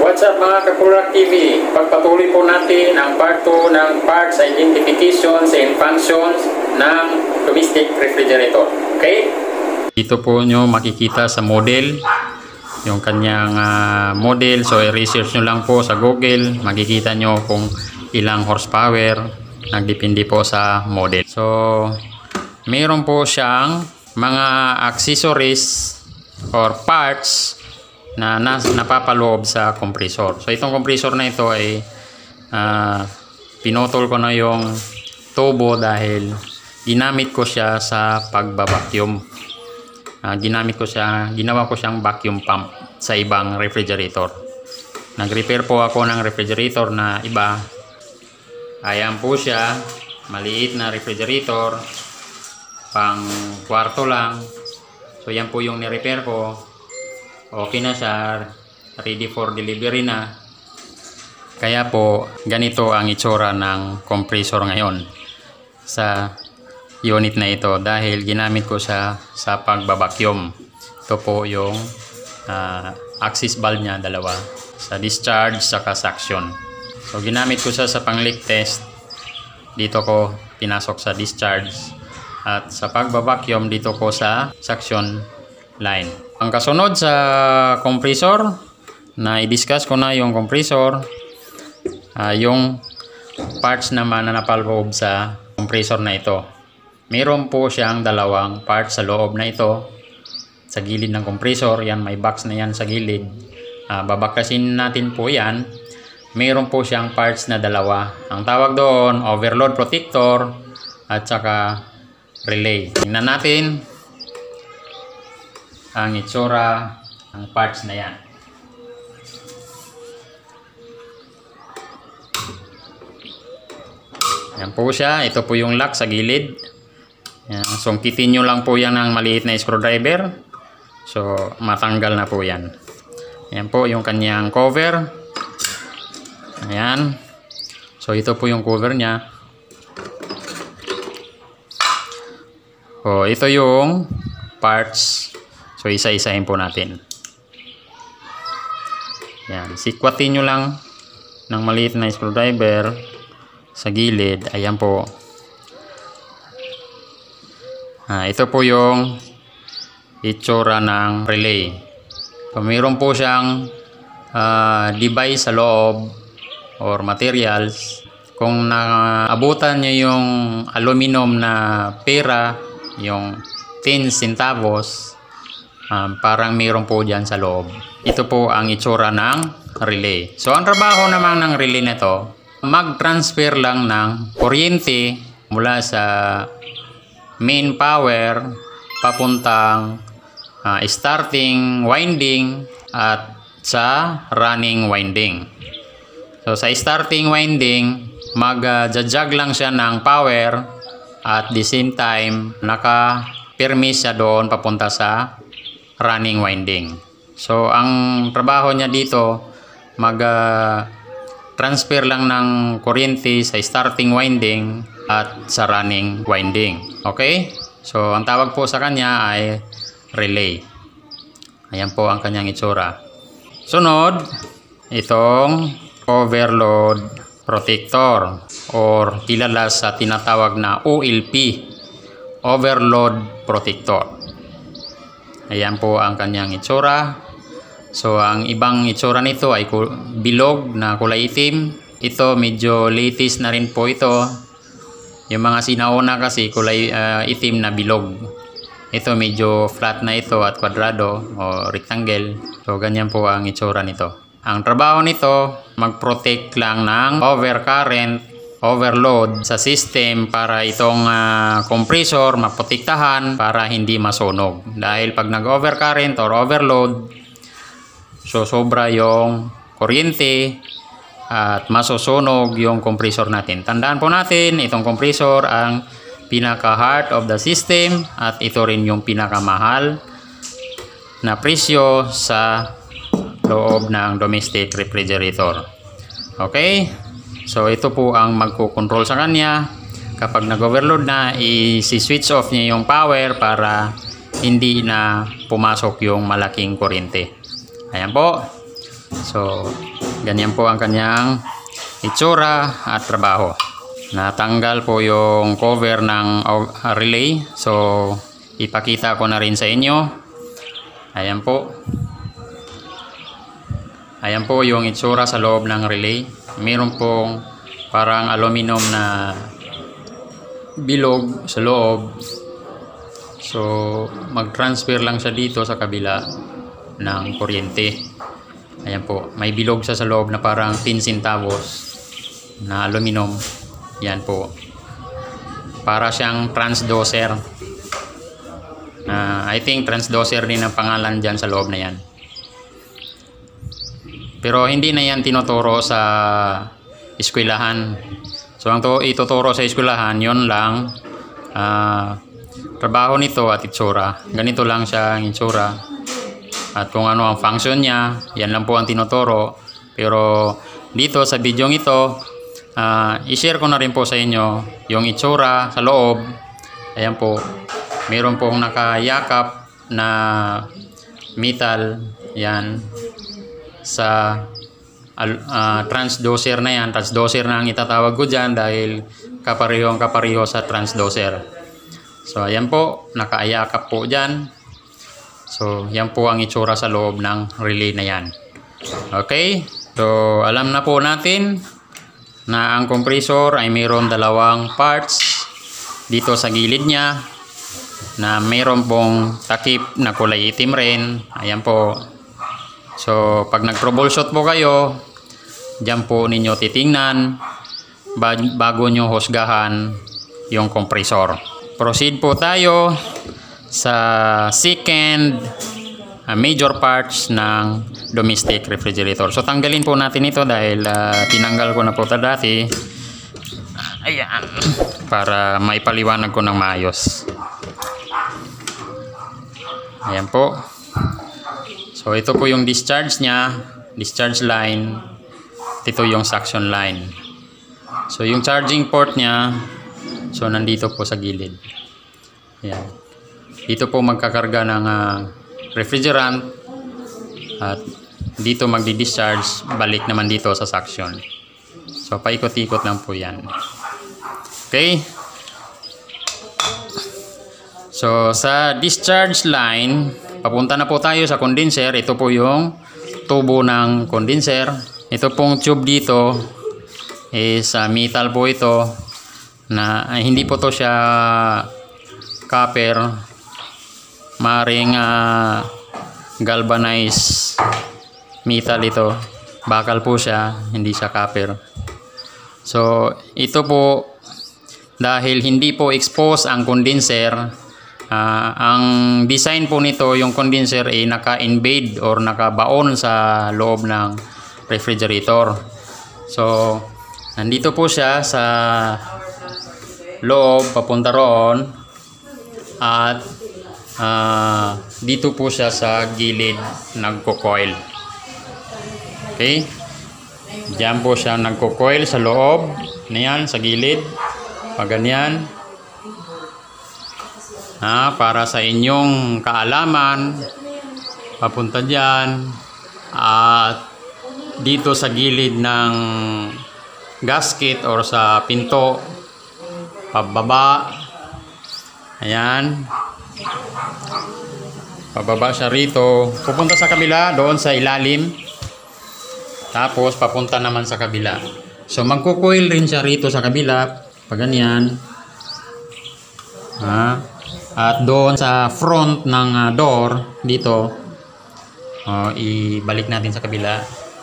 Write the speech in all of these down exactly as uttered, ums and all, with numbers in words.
What's up mga Kapurak T V? Pagpatuloy po natin ang part two ng parts identifications and functions ng domestic refrigerator. Okay? Dito po nyo makikita sa model yung kanyang uh, model. So i-research nyo lang po sa Google. Makikita nyo kung ilang horsepower. Nagdepende po sa model. So mayroon po siyang mga accessories or parts na nas, napapaloob sa compressor. So itong compressor na ito ay uh, pinutol ko na yung tubo dahil ginamit ko siya sa pagbabacuum. Uh, ginamit ko siya, ginawa ko siyang vacuum pump sa ibang refrigerator. Nag-repair po ako ng refrigerator na iba. Ayan po siya, maliit na refrigerator, pang kwarto lang. So yan po yung ni-repair ko. Okay na siya, ready for delivery na. Kaya po ganito ang itsura ng compressor ngayon sa unit na ito dahil ginamit ko siya sa pagbabacuum. Ito po yung uh, access valve niya, dalawa, sa discharge saka suction. So ginamit ko siya sa pang-leak test. Dito ko pinasok sa discharge at sa pagbabacuum dito ko sa suction line. Ang kasunod sa compressor, na i-discuss ko na yung compressor, uh, yung parts naman na napaloob sa compressor na ito. Meron po siyang dalawang parts sa loob na ito, sa gilid ng compressor. Yan, may box na yan sa gilid. Uh, babakasin natin po yan. Meron po siyang parts na dalawa. Ang tawag doon, overload protector at saka relay. Tingnan natin ang itsura ng parts na yan. Yan po siya. Ito po yung lock sa gilid. Yan. Sungkitin nyo lang po yan ng maliit na screwdriver. So matanggal na po yan. Yan po yung kanyang cover. Ayan. So ito po yung cover nya. O ito yung parts. So isa-isahin po natin. Yan, sikwatin nyo lang ng maliit na screwdriver sa gilid. Ayan po. Ah, ito po yung itsura ng relay. So, mayroon po siyang uh, device sa loob or materials. Kung naabutan nyo yung aluminum na pera, yung ten centavos, Um, parang mayroon po dyan sa loob. Ito po ang itsura ng relay. So ang trabaho naman ng relay na ito, mag-transfer lang ng kuryente mula sa main power papuntang uh, starting winding at sa running winding. So sa starting winding, mag-jajag lang siya ng power at the same time naka-permis siya doon papunta sa running winding. So ang trabaho niya dito, mag uh, transfer lang ng kuryente sa starting winding at sa running winding. Okay? So ang tawag po sa kanya ay relay. Ayan po ang kanyang itsura. Sunod, itong overload protector or kilala sa tinatawag na O L P, overload protector. Ayan po ang kanyang itsura. So ang ibang itsura nito ay bilog na kulay itim. Ito medyo latest na rin po ito. Yung mga sinauna kasi kulay uh, itim na bilog. Ito medyo flat na ito at kwadrado o rectangle. So ganyan po ang itsura nito. Ang trabaho nito, mag-protect lang ng overcurrent, overload sa system para itong uh, compressor maprotektahan para hindi masunog. Dahil pag nag-overcurrent or overload, so sobra yung kuryente at masusunog yung compressor natin. Tandaan po natin, itong compressor ang pinaka-heart of the system at ito rin yung pinakamahal na presyo sa loob ng domestic refrigerator. Okay? So ito po ang magko-control sa kanya. Kapag nag-overload na, i-switch off niya yung power para hindi na pumasok yung malaking kuryente. Ayan po. So, ganyan po ang kanyang itsura at trabaho. Natanggal po yung cover ng relay. So, ipakita ko na rin sa inyo. Ayan po. Ayan po yung itsura sa loob ng relay. Meron pong parang aluminum na bilog sa loob. So, mag-transfer lang siya dito sa kabila ng kuryente. Ayan po. May bilog siya sa loob na parang ten centavos na aluminum. Yan po. Para siyang transducer. Uh, I think transducer din ang pangalan dyan sa loob na yan. Pero hindi na yan tinuturo sa eskwelahan. So ang to, ituturo sa eskwelahan, yun lang. Uh, trabaho nito at itsura. Ganito lang siya ang itsura. At kung ano ang function niya, yan lang po ang tinuturo. Pero dito sa video ito, Uh, i-share ko na rin po sa inyo yung itsura sa loob. Ayan po, meron pong nakayakap na metal yan sa uh, transducer na yan. Transducer na ang itatawag ko dyan dahil kaparehong kapareho sa transducer. So ayan po, nakayakap po dyan. So yan po ang itsura sa loob ng relay na yan. Okay, so alam na po natin na ang compressor ay mayroon dalawang parts dito sa gilid niya na mayroon pong takip na kulay itim rin. Ayan po. So pag nag-troubleshoot po kayo, diyan po ninyo titingnan bago nyo husgahan yung compressor. Proceed po tayo sa second uh, major parts ng domestic refrigerator. So tanggalin po natin ito dahil uh, tinanggal ko na po ito dati. Ayan. Para maipaliwanag ko ng maayos. Ayan po. So ito po yung discharge niya. Discharge line. Ito yung suction line. So yung charging port niya, so nandito po sa gilid. Ayan. Dito po magkakarga ng uh, refrigerant. At dito magdi-discharge, balik naman dito sa suction. So paikot-ikot lang po yan. Okay. So sa discharge line, papunta na po tayo sa condenser. Ito po yung tubo ng condenser. Ito pong tube dito is uh, metal po ito na uh, hindi po to siya copper. Maring uh, galvanized metal ito. Bakal po siya, hindi siya copper. So ito po dahil hindi po expose ang condenser, uh, ang design po nito, yung condenser ay naka-invade or nakabaon sa loob ng refrigerator. So nandito po siya sa loob papunta roon at uh, dito po siya sa gilid nagko-coil. Okay, diyan po siya nagko-coil sa loob na yan, sa gilid pag ganyan. Ha, para sa inyong kaalaman, papunta dyan at dito sa gilid ng gasket or sa pinto pababa. Ayan, pababa siya rito, pupunta sa kabila doon sa ilalim, tapos papunta naman sa kabila. So magko-coil rin siya rito sa kabila pag ganyan. Ha? At doon sa front ng uh, door dito, uh, ibalik natin sa kabila.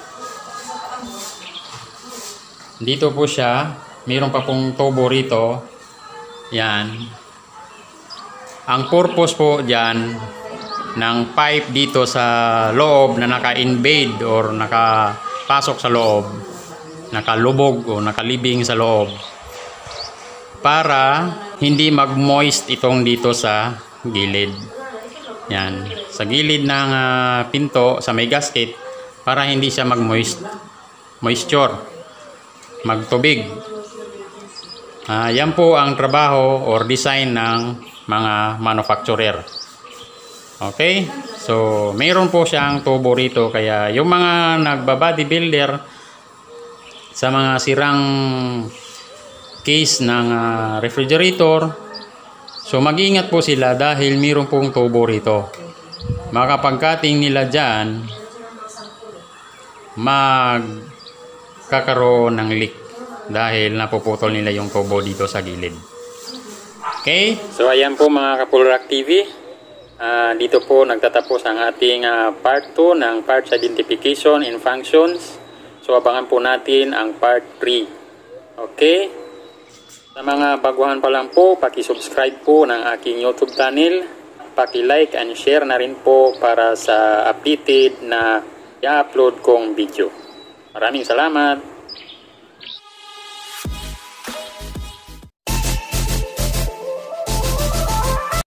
Dito po siya, mayroon pa pong tubo rito. Yan. Ang purpose po dyan ng pipe dito sa loob na naka-invade or nakapasok sa loob, nakalubog o nakalibing sa loob, para hindi mag-moist itong dito sa gilid. Yan. Sa gilid ng uh, pinto, sa may gasket, para hindi siya mag-moist, moisture, magtubig. Uh, yan po ang trabaho or design ng mga manufacturer. Okay? So, mayroon po siyang tubo rito. Kaya yung mga nagba-bodybuilder sa mga sirang case ng uh, refrigerator, so mag-iingat po sila dahil mayroon pong tubo rito. Makapag-cutting nila dyan, magkakaroon ng leak dahil napuputol nila yung tubo dito sa gilid. Okay? So, ayan po mga Kapulrak T V. Uh, dito po nagtatapos ang ating uh, part two ng parts identification and functions. So abangan po natin ang part three. Okay? Sa mga baguhan pa lang po, paki-subscribe po ng aking YouTube channel. Paki-like and share na rin po para sa updated na i-upload kong video. Maraming salamat!